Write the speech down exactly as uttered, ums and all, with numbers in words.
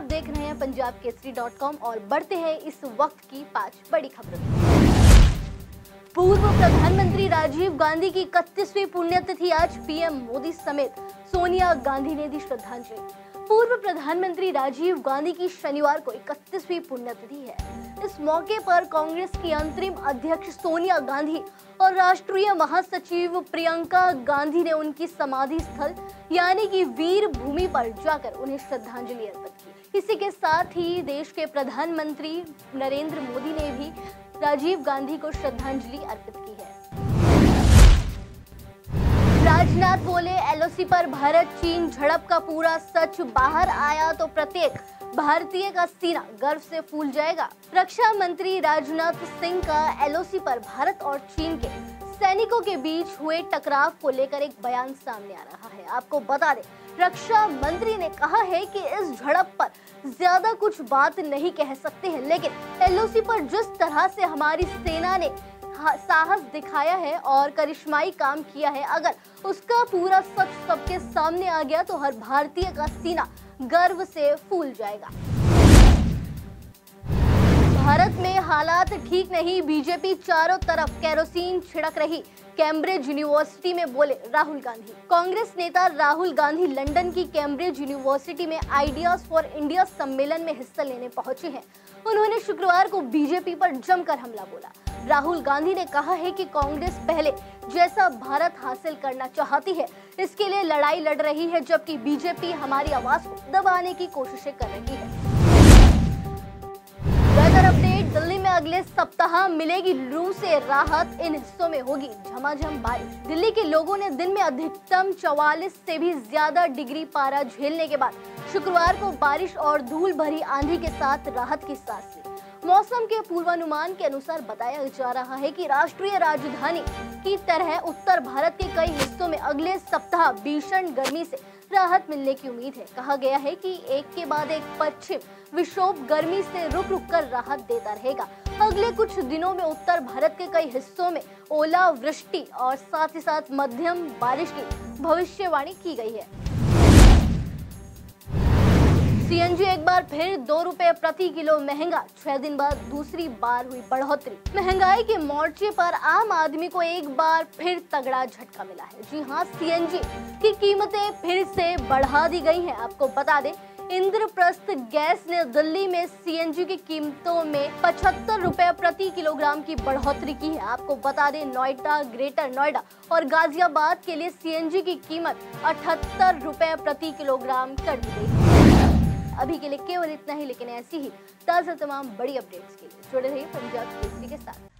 देख रहे हैं पंजाब केसरी डॉट कॉम और बढ़ते हैं इस वक्त की पांच बड़ी खबरों। पूर्व प्रधानमंत्री राजीव गांधी की इकतीसवीं पुण्यतिथि आज पीएम मोदी समेत सोनिया गांधी ने दी श्रद्धांजलि। पूर्व प्रधानमंत्री राजीव गांधी की शनिवार को इकतीसवीं पुण्यतिथि है। इस मौके पर कांग्रेस की अंतरिम अध्यक्ष सोनिया गांधी और राष्ट्रीय महासचिव प्रियंका गांधी ने उनकी समाधि स्थल यानी कि वीर भूमि पर जाकर उन्हें श्रद्धांजलि अर्पित की। इसी के साथ ही देश के प्रधानमंत्री नरेंद्र मोदी ने भी राजीव गांधी को श्रद्धांजलि अर्पित की है। राजनाथ बोले, एलओसी पर भारत चीन झड़प का पूरा सच बाहर आया तो प्रत्येक भारतीय का सीना गर्व से फूल जाएगा। रक्षा मंत्री राजनाथ सिंह का एलओसी पर भारत और चीन के सैनिकों के बीच हुए टकराव को लेकर एक बयान सामने आ रहा है। आपको बता दें, रक्षा मंत्री ने कहा है कि इस झड़प पर ज्यादा कुछ बात नहीं कह सकते हैं, लेकिन एलओसी पर जिस तरह से हमारी सेना ने साहस दिखाया है और करिश्माई काम किया है, अगर उसका पूरा सच सबके सामने आ गया तो हर भारतीय का सीना गर्व से फूल जाएगा। भारत में हालात ठीक नहीं, बीजेपी चारों तरफ केरोसिन छिड़क रही, कैम्ब्रिज यूनिवर्सिटी में बोले राहुल गांधी। कांग्रेस नेता राहुल गांधी लंदन की कैम्ब्रिज यूनिवर्सिटी में आइडियाज फॉर इंडिया सम्मेलन में हिस्सा लेने पहुंचे हैं। उन्होंने शुक्रवार को बीजेपी पर जमकर हमला बोला। राहुल गांधी ने कहा है कि कांग्रेस पहले जैसा भारत हासिल करना चाहती है, इसके लिए लड़ाई लड़ रही है, जबकि बीजेपी हमारी आवाज को दबाने की कोशिशें कर रही है। वेदर अपडेट, दिल्ली में अगले सप्ताह मिलेगी लू से राहत, इन हिस्सों में होगी झमाझम बारिश। दिल्ली के लोगों ने दिन में अधिकतम चौवालीस से भी ज्यादा डिग्री पारा झेलने के बाद शुक्रवार को बारिश और धूल भरी आंधी के साथ राहत की सांस ली। मौसम के पूर्वानुमान के अनुसार बताया जा रहा है कि राष्ट्रीय राजधानी की तरह उत्तर भारत के कई हिस्सों में अगले सप्ताह भीषण गर्मी से राहत मिलने की उम्मीद है। कहा गया है कि एक के बाद एक पश्चिम विक्षोभ गर्मी से रुक रुक कर राहत देता रहेगा। अगले कुछ दिनों में उत्तर भारत के कई हिस्सों में ओलावृष्टि और साथ ही साथ मध्यम बारिश की भविष्यवाणी की गई है। सीएनजी एक बार फिर दो रुपए प्रति किलो महंगा, छह दिन बाद दूसरी बार हुई बढ़ोतरी। महंगाई के मोर्चे पर आम आदमी को एक बार फिर तगड़ा झटका मिला है। जी हां, सीएनजी की कीमतें फिर से बढ़ा दी गई हैं। आपको बता दें, इंद्रप्रस्थ गैस ने दिल्ली में सीएनजी की कीमतों में पचहत्तर रुपए प्रति किलोग्राम की बढ़ोतरी की है। आपको बता दें, नोएडा, ग्रेटर नोएडा और गाजियाबाद के लिए सीएनजी की कीमत अठहत्तर रुपए प्रति किलोग्राम कर दी गई है। अभी के लिए केवल इतना ही, लेकिन ऐसी ही ताज़ा तमाम बड़ी अपडेट्स के लिए जुड़े रहिए पंजाब केसरी के साथ।